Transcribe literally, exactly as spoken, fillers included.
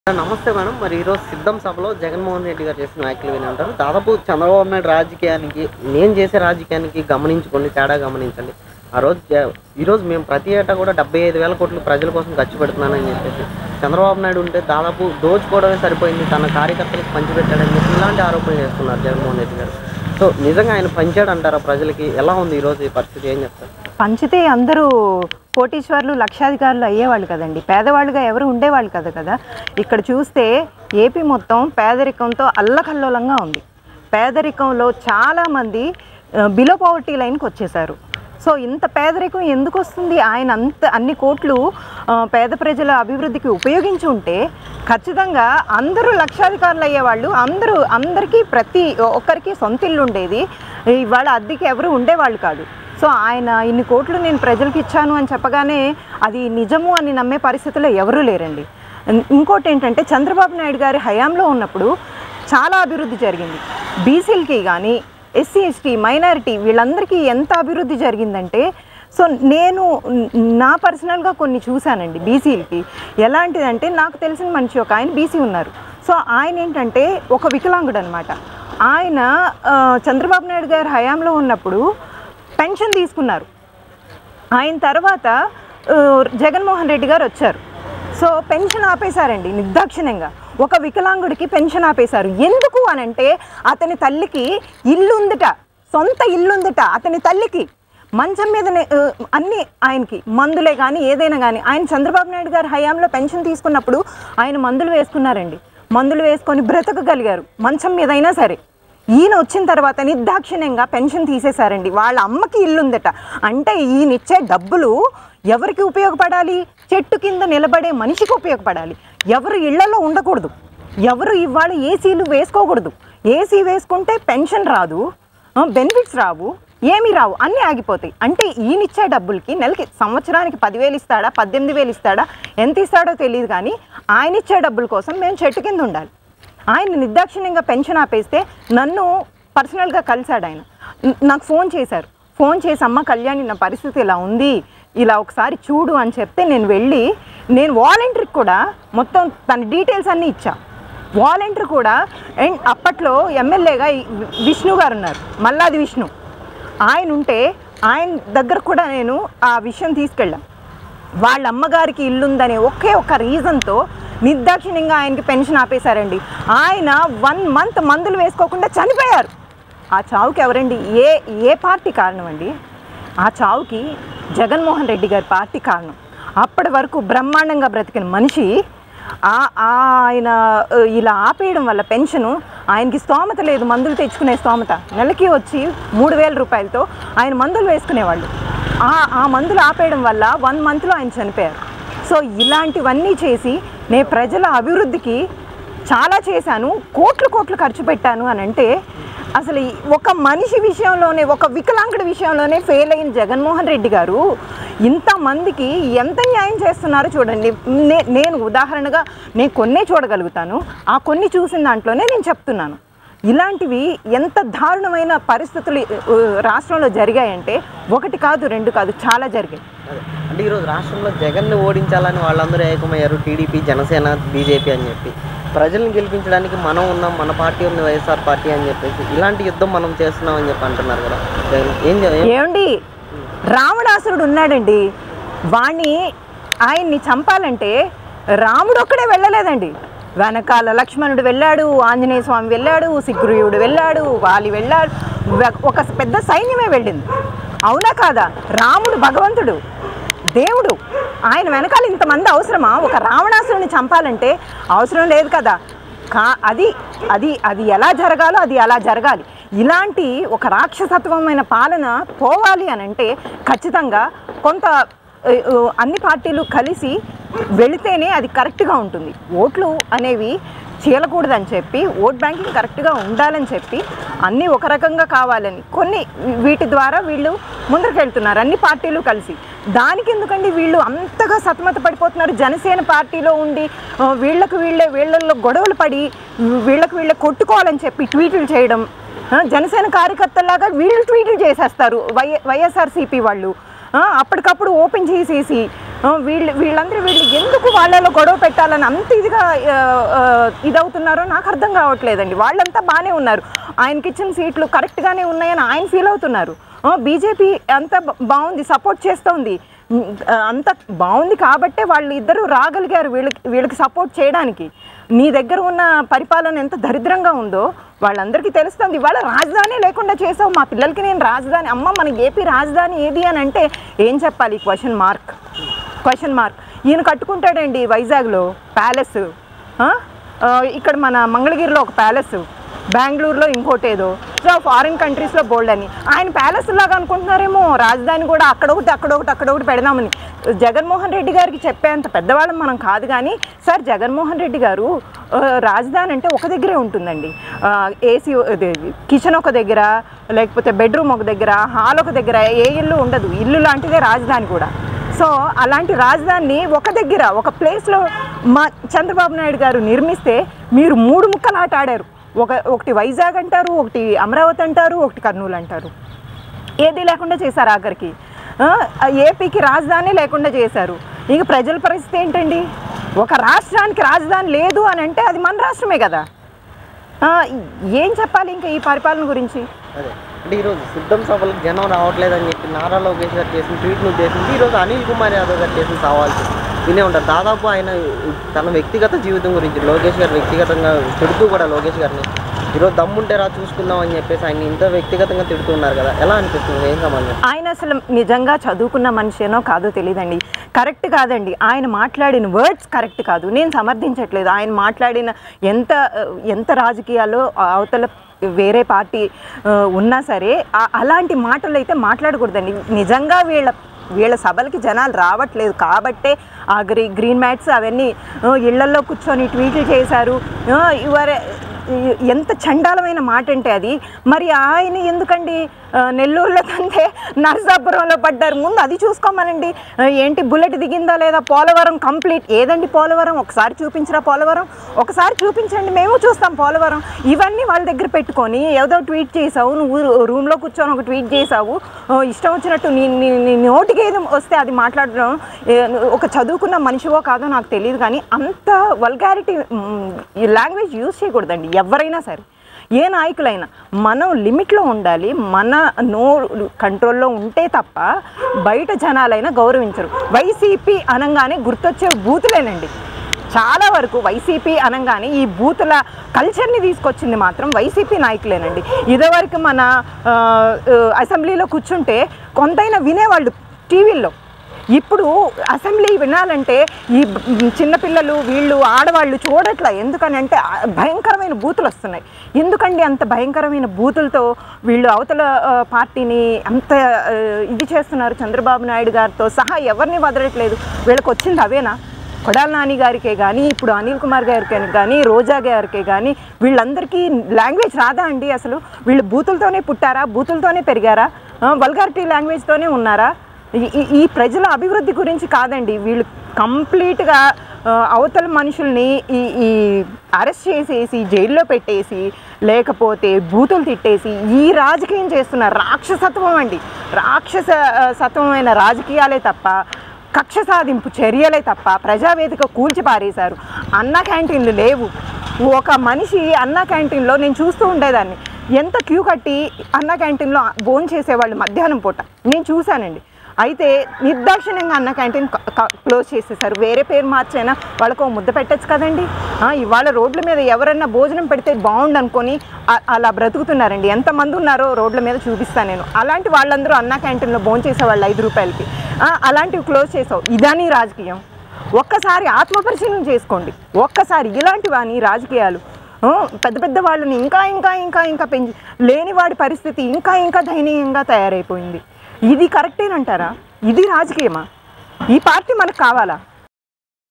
నమస్తే మేడం. మరి ఈరోజు సిద్ధం సభలో జగన్మోహన్ రెడ్డి గారు చేసిన వ్యాఖ్యలు విని ఉంటారు. దాదాపు చంద్రబాబు నాయుడు రాజకీయానికి నేను చేసే రాజకీయానికి గమనించుకోండి, తేడా గమనించండి. ఆ రోజు ఈరోజు మేము ప్రతి ఏటా కూడా డెబ్బై ఐదు వేల కోట్లు ప్రజల కోసం ఖర్చు పెడుతున్నానని చెప్పేసి చంద్రబాబు నాయుడు ఉంటే దాదాపు దోచుకోవడమే సరిపోయింది, తన కార్యకర్తలకు పంచిపెట్టాడని చెప్పి ఇలాంటి ఆరోపణలు చేస్తున్నారు జగన్మోహన్ రెడ్డి గారు. సో నిజంగా ఆయన పంచాడు అంటారా? ప్రజలకి ఎలా ఉంది ఈరోజు ఈ పరిస్థితి, ఏం చెప్తారు? పంచితే అందరూ కోటీశ్వర్లు లక్షాధికారులు అయ్యేవాళ్ళు కదండి, పేదవాళ్ళుగా ఎవరు ఉండేవాళ్ళు కదా కదా ఇక్కడ చూస్తే ఏపీ మొత్తం పేదరికంతో అల్లకల్లోలంగా ఉంది. పేదరికంలో చాలామంది బిలో పవర్టీ లైన్కి వచ్చేసారు. సో ఇంత పేదరికం ఎందుకు వస్తుంది? ఆయన అంత అన్ని కోట్లు పేద ప్రజల అభివృద్ధికి ఉపయోగించి ఉంటే ఖచ్చితంగా అందరూ లక్షాధికారులు అయ్యేవాళ్ళు, అందరూ అందరికీ ప్రతి ఒక్కరికి సొంత ఇల్లు ఉండేది. ఇవాళ అద్దెకి ఎవరు ఉండేవాళ్ళు కాదు. సో ఆయన ఇన్ని కోట్లు నేను ప్రజలకు ఇచ్చాను అని చెప్పగానే అది నిజము అని నమ్మే పరిస్థితుల్లో ఎవరూ లేరండి. ఇంకోటి ఏంటంటే చంద్రబాబు నాయుడు గారి హయాంలో ఉన్నప్పుడు చాలా అభివృద్ధి జరిగింది. బీసీలకి కానీ ఎస్సీ ఎస్టీ మైనారిటీ వీళ్ళందరికీ ఎంత అభివృద్ధి జరిగిందంటే, సో నేను నా పర్సనల్గా కొన్ని చూశానండి. బీసీలకి ఎలాంటిదంటే, నాకు తెలిసిన మనిషి ఒక ఆయన బీసీ ఉన్నారు. సో ఆయన ఏంటంటే ఒక వికలాంగుడు అనమాట. ఆయన చంద్రబాబు నాయుడు గారి హయాంలో ఉన్నప్పుడు పెన్షన్ తీసుకున్నారు. ఆయన తర్వాత జగన్మోహన్ రెడ్డి గారు వచ్చారు. సో పెన్షన్ ఆపేశారండి నిర్దాక్షిణ్యంగా. ఒక వికలాంగుడికి పెన్షన్ ఆపేశారు. ఎందుకు అని అంటే అతని తల్లికి ఇల్లు ఉందట, సొంత ఇల్లు ఉందట. అతని తల్లికి మంచం మీద అన్ని ఆయనకి మందులే కానీ ఏదైనా కానీ, ఆయన చంద్రబాబు నాయుడు గారి హయాంలో పెన్షన్ తీసుకున్నప్పుడు ఆయన మందులు వేసుకున్నారండి. మందులు వేసుకొని బ్రతకగలిగారు మంచం మీద అయినా సరే. ఈయన వచ్చిన తర్వాత నిర్దాక్షిణ్యంగా పెన్షన్ తీసేశారండి. వాళ్ళ అమ్మకి ఇల్లు ఉందట. అంటే ఈయన ఇచ్చే డబ్బులు ఎవరికి ఉపయోగపడాలి? చెట్టు కింద నిలబడే మనిషికి ఉపయోగపడాలి. ఎవరు ఇళ్లలో ఉండకూడదు, ఎవరు ఇవాళ ఏసీలు వేసుకోకూడదు. ఏసీ వేసుకుంటే పెన్షన్ రాదు, బెనిఫిట్స్ రావు, ఏమీ రావు, అన్నీ ఆగిపోతాయి. అంటే ఈయన ఇచ్చే డబ్బులకి నెలకి సంవత్సరానికి పదివేలు ఇస్తాడా, పద్దెనిమిది వేలు ఇస్తాడా, ఎంత ఇస్తాడో తెలియదు. కానీ ఆయన ఇచ్చే డబ్బుల కోసం మేము చెట్టు కింద ఉండాలి. ఆయన నిర్దాక్షిణ్యంగా పెన్షన్ ఆపేస్తే నన్ను పర్సనల్గా కలిశాడు. ఆయన నాకు ఫోన్ చేశారు. ఫోన్ చేసి అమ్మ కళ్యాణి నా పరిస్థితి ఇలా ఉంది, ఇలా ఒకసారి చూడు అని చెప్తే నేను వెళ్ళి నేను వాలంటీర్కి కూడా మొత్తం తన డీటెయిల్స్ అన్నీ ఇచ్చా. వాలంటీర్ కూడా అండ్ అప్పట్లో ఎమ్మెల్యేగా విష్ణు గారు ఉన్నారు, మల్లాది విష్ణు. ఆయన ఉంటే ఆయన దగ్గర కూడా నేను ఆ విషయం తీసుకెళ్ళాను. వాళ్ళ అమ్మగారికి ఇల్లుందనే ఒకే ఒక రీజన్తో నిర్దాక్షిణ్యంగా ఆయనకి పెన్షన్ ఆపేశారండి. ఆయన వన్ మంత్ మందులు వేసుకోకుండా చనిపోయారు. ఆ చావుకి ఎవరండి? ఏ ఏ పార్టీ కారణం అండి? ఆ చావుకి జగన్మోహన్ రెడ్డి గారి పార్టీ కారణం. అప్పటి వరకు బ్రహ్మాండంగా బ్రతికిన మనిషి ఆయన ఇలా ఆపేయడం వల్ల పెన్షను ఆయనకి స్తోమత లేదు, మందులు తెచ్చుకునే స్తోమత. నెలకి వచ్చి మూడు వేల రూపాయలతో ఆయన మందులు వేసుకునేవాళ్ళు. ఆ మందులు ఆపేయడం వల్ల వన్ మంత్లో ఆయన చనిపోయారు. సో ఇలాంటివన్నీ చేసి నేను ప్రజల అభివృద్ధికి చాలా చేశాను, కోట్లు కోట్లు ఖర్చు పెట్టాను అని అంటే అసలు ఒక మనిషి విషయంలోనే, ఒక వికలాంగుడి విషయంలోనే ఫెయిల్ అయిన జగన్మోహన్ రెడ్డి గారు ఇంతమందికి ఎంత న్యాయం చేస్తున్నారో చూడండి. నే నేను ఉదాహరణగా నేను కొన్నే చూడగలుగుతాను, ఆ కొన్ని చూసిన దాంట్లోనే నేను చెప్తున్నాను. ఇలాంటివి ఎంత దారుణమైన పరిస్థితులు రాష్ట్రంలో జరిగాయంటే ఒకటి కాదు, రెండు కాదు, చాలా జరిగాయి. అంటే ఈరోజు రాష్ట్రంలో జగన్ని ఓడించాలని వాళ్ళందరూ ఏకమయ్యారు, టీడీపీ, జనసేన, బీజేపీ అని చెప్పి. ప్రజల్ని గెలిపించడానికి మనం ఉన్నాం, మన పార్టీ ఉంది, వైఎస్ఆర్ పార్టీ అని చెప్పేసి ఇలాంటి యుద్ధం మనం చేస్తున్నాం అని చెప్పి అంటున్నారు కదా. ఏం ఏమండి, రావణాసురుడు ఉన్నాడండి, వాణ్ణి ఆయన్ని చంపాలంటే రాముడు ఒక్కడే వెళ్ళలేదండి. వెనకాల లక్ష్మణుడు వెళ్ళాడు, ఆంజనేయ స్వామి వెళ్ళాడు, సుగ్రీవుడు వెళ్ళాడు, వాలి వెళ్ళాడు, ఒక పెద్ద సైన్యమే వెళ్ళింది. అవునా కాదా? రాముడు భగవంతుడు, దేవుడు, ఆయన వెనకాల ఇంతమంది అవసరమా? ఒక రావణాసురుని చంపాలంటే అవసరం లేదు కదా. కా అది అది అది ఎలా జరగాలో అది అలా జరగాలి. ఇలాంటి ఒక రాక్షసత్వమైన పాలన పోవాలి అని అంటే ఖచ్చితంగా కొంత అన్ని పార్టీలు కలిసి వెళితేనే అది కరెక్ట్గా ఉంటుంది. ఓట్లు అనేవి చీలకూడదని చెప్పి, ఓట్ బ్యాంకింగ్ కరెక్ట్గా ఉండాలని చెప్పి, అన్నీ ఒక రకంగా కావాలని కొన్ని వీటి ద్వారా వీళ్ళు ముందరికి వెళ్తున్నారు అన్ని పార్టీలు కలిసి. దానికి ఎందుకండి వీళ్ళు అంతగా సతమత పడిపోతున్నారు? జనసేన పార్టీలో ఉండి వీళ్ళకు వీళ్ళే వీళ్ళల్లో గొడవలు పడి వీళ్ళకు వీళ్ళే కొట్టుకోవాలని చెప్పి ట్వీట్లు చేయడం, జనసేన కార్యకర్తలాగా వీళ్ళు ట్వీట్లు చేసేస్తారు వై వైఎస్ఆర్సీపీ వాళ్ళు. అప్పటికప్పుడు ఓపెన్ చేసేసి వీళ్ళు వీళ్ళందరూ వీళ్ళు ఎందుకు వాళ్ళలో గొడవ పెట్టాలని అంత ఇదిగా ఇదవుతున్నారో నాకు అర్థం కావట్లేదండి. వాళ్ళంతా బాగానే ఉన్నారు, ఆయనకి ఇచ్చిన సీట్లు కరెక్ట్గానే ఉన్నాయని ఆయన ఫీల్ అవుతున్నారు. బీజేపీ అంతా బాగుంది, సపోర్ట్ చేస్తోంది, అంత బాగుంది కాబట్టే వాళ్ళు ఇద్దరు రాగలిగారు వీళ్ళకి వీళ్ళకి సపోర్ట్ చేయడానికి. నీ దగ్గర ఉన్న పరిపాలన ఎంత దరిద్రంగా ఉందో వాళ్ళందరికీ తెలుస్తుంది. ఇవాళ రాజధాని లేకుండా చేసావు, మా పిల్లలకి నేను రాజధాని, అమ్మ మన ఏపీ రాజధాని ఏది అని అంటే ఏం చెప్పాలి? Question mark question mark. ఈయన కట్టుకుంటాడండి వైజాగ్లో ప్యాలెస్, ఇక్కడ మన మంగళగిరిలో ఒక ప్యాలెస్, బెంగళూరులో ఇంకోటి ఏదో, సో ఫారిన్ కంట్రీస్లో బోల్డ్ అని. ఆయన ప్యాలెస్ లాగా అనుకుంటున్నారేమో రాజధాని కూడా అక్కడొకటి అక్కడొకటి అక్కడొకటి పెడదామని. జగన్మోహన్ రెడ్డి గారికి చెప్పేంత పెద్దవాళ్ళం మనం కాదు, కానీ సార్ జగన్మోహన్ రెడ్డి గారు రాజధాని అంటే ఒక దగ్గరే ఉంటుందండి. ఏసీ కిచెన్ ఒక దగ్గర, లేకపోతే బెడ్రూమ్ ఒక దగ్గర, హాల్ ఒక దగ్గర, ఏ ఇల్లు ఉండదు. ఇల్లు లాంటిదే రాజధాని కూడా. సో అలాంటి రాజధానిని ఒక దగ్గర ఒక ప్లేస్లో మా చంద్రబాబు నాయుడు గారు నిర్మిస్తే మీరు మూడు ముక్కలు ఆట ఆడారు. ఒక ఒకటి వైజాగ్ అంటారు, ఒకటి అమరావతి అంటారు, ఒకటి కర్నూలు అంటారు. ఏది లేకుండా చేశారు ఆఖరికి. ఏపీకి రాజధాని లేకుండా చేశారు. ఇక ప్రజల పరిస్థితి ఏంటండి? ఒక రాష్ట్రానికి రాజధాని లేదు అని అంటే అది మన రాష్ట్రమే కదా. ఏం చెప్పాలి ఇంకా ఈ పరిపాలన గురించి? అదే అంటే ఈరోజు సిద్ధం సభలకు జనం రావట్లేదని చెప్పి నారా లోకేష్ గారు చేసిన ట్వీట్ను ఉద్దేశించి ఈరోజు అనిల్ కుమార్ యాదవ్ గారు చేసిన సవాల్ వినే ఉంటారు. దాదాపు ఆయన తన వ్యక్తిగత జీవితం గురించి లోకేష్ గారు వ్యక్తిగతంగా తిడుతూ కూడా లోకేష్ గారిని ఈరోజు దమ్ముంటే రా చూసుకుందాం అని చెప్పేసి ఆయన ఇంత వ్యక్తిగతంగా తిడుతున్నారు కదా, ఎలా అనిపిస్తుంది? ఏం సంబంధం? ఆయన అసలు నిజంగా చదువుకున్న మనిషేనో కాదో తెలియదండి. కరెక్ట్ కాదండి, ఆయన మాట్లాడిన వర్డ్స్ కరెక్ట్ కాదు. నేను సమర్థించట్లేదు. ఆయన మాట్లాడిన ఎంత ఎంత రాజకీయాల్లో అవతల వేరే పార్టీ ఉన్నా సరే అలాంటి మాటలు అయితే మాట్లాడకూడదండి. నిజంగా వీళ్ళ వీళ్ళ సభలకి జనాలు రావట్లేదు కాబట్టే ఆ గ్రీ గ్రీన్ మ్యాట్స్ అవన్నీ ఇళ్లల్లో కూర్చొని ట్వీట్లు చేశారు. ఇవరే ఎంత చండాలమైన మాట అంటే అది. మరి ఆయన ఎందుకండి నెల్లూరులో కంటే నరసాపురంలో పడ్డారు? ముందు అది చూసుకోమనండి. ఏంటి బుల్లెట్ దిగిందా లేదా? పోలవరం కంప్లీట్ ఏదండి పోలవరం? ఒకసారి చూపించరా పోలవరం? ఒకసారి చూపించండి, మేము చూస్తాం పోలవరం. ఇవన్నీ వాళ్ళ దగ్గర పెట్టుకొని ఏదో ట్వీట్ చేసావు, నువ్వు రూమ్లో కూర్చొని ఒక ట్వీట్ చేసావు, ఇష్టం వచ్చినట్టు నీ నీ నోటికి ఏది వస్తే అది మాట్లాడడం. ఒక చదువుకున్న మనిషివో కాదో నాకు తెలియదు, కానీ అంత వల్గారిటీ లాంగ్వేజ్ యూజ్ చేయకూడదండి ఎవరైనా సరే, ఏ నాయకులైనా. మనం లిమిట్లో ఉండాలి, మన నో కంట్రోల్లో ఉంటే తప్ప బయట జనాలైనా గౌరవించరు. వైసీపీ అనగానే గుర్తొచ్చే బూతులేనండి చాలా వరకు. వైసీపీ అనగానే ఈ బూతుల కల్చర్ని తీసుకొచ్చింది మాత్రం వైసీపీ నాయకులేనండి. ఇదివరకు మన అసెంబ్లీలో కూర్చుంటే కొంతైనా వినేవాళ్ళు టీవీల్లో. ఇప్పుడు అసెంబ్లీ వినాలంటే ఈ చిన్నపిల్లలు వీళ్ళు ఆడవాళ్ళు చూడట్లా. ఎందుకని అంటే భయంకరమైన బూతులు వస్తున్నాయి. ఎందుకండి అంత భయంకరమైన బూతులతో వీళ్ళు అవతల పార్టీని అంత ఇది చేస్తున్నారు? చంద్రబాబు నాయుడు గారితో సహా ఎవరిని వదలట్లేదు. వీళ్ళకి వచ్చింది అవేనా? కొడాల నాని గారికే కానీ, ఇప్పుడు అనిల్ కుమార్ గారికి కానీ, రోజా గారికే కానీ వీళ్ళందరికీ లాంగ్వేజ్ రాదా అండి? అసలు వీళ్ళు బూతులతోనే పుట్టారా? బూతులతోనే పెరిగారా? వల్గారిటీ లాంగ్వేజ్తోనే ఉన్నారా? ఈ ప్రజల అభివృద్ధి గురించి కాదండి. వీళ్ళు కంప్లీట్గా అవతల మనుషుల్ని ఈ ఈ అరెస్ట్ చేసేసి జైల్లో పెట్టేసి లేకపోతే బూతులు తిట్టేసి ఈ రాజకీయం చేస్తున్న రాక్షసత్వం అండి. రాక్షసత్వమైన రాజకీయాలే తప్ప, కక్ష సాధింపు చర్యలే తప్ప ప్రజావేదిక కూల్చి పారేశారు. అన్న క్యాంటీన్లు లేవు. ఒక మనిషి అన్న క్యాంటీన్లో నేను చూస్తూ ఉండేదాన్ని, ఎంత క్యూ కట్టి అన్న క్యాంటీన్లో భోజనం చేసేవాళ్ళు మధ్యాహ్నం పూట నేను చూశానండి. అయితే నిర్దాక్షిణ్యంగా అన్న క్యాంటీన్ క్లోజ్ చేసేసారు. వేరే పేరు మార్చైనా వాళ్ళకు ముద్ద పెట్టచ్చు కదండి. ఇవాళ రోడ్ల మీద ఎవరన్నా భోజనం పెడితే బాగుండు అనుకొని అలా బ్రతుకుతున్నారండి. ఎంతమంది ఉన్నారో రోడ్ల మీద చూపిస్తాను నేను. అలాంటి వాళ్ళందరూ అన్న క్యాంటీన్లో భోజనం చేసేవాళ్ళు ఐదు రూపాయలకి. అలాంటివి క్లోజ్ చేసావు. ఇదని రాజకీయం? ఒక్కసారి ఆత్మపరిశీలన చేసుకోండి. ఒక్కసారి ఇలాంటివని రాజకీయాలు పెద్ద పెద్ద వాళ్ళని ఇంకా ఇంకా ఇంకా ఇంకా పెంచి లేని వాడి పరిస్థితి ఇంకా ఇంకా దయనీయంగా తయారైపోయింది. ఇది కరెక్టేనంటారా? ఇది రాజకీయమా? ఈ పార్టీ మనకు కావాలా?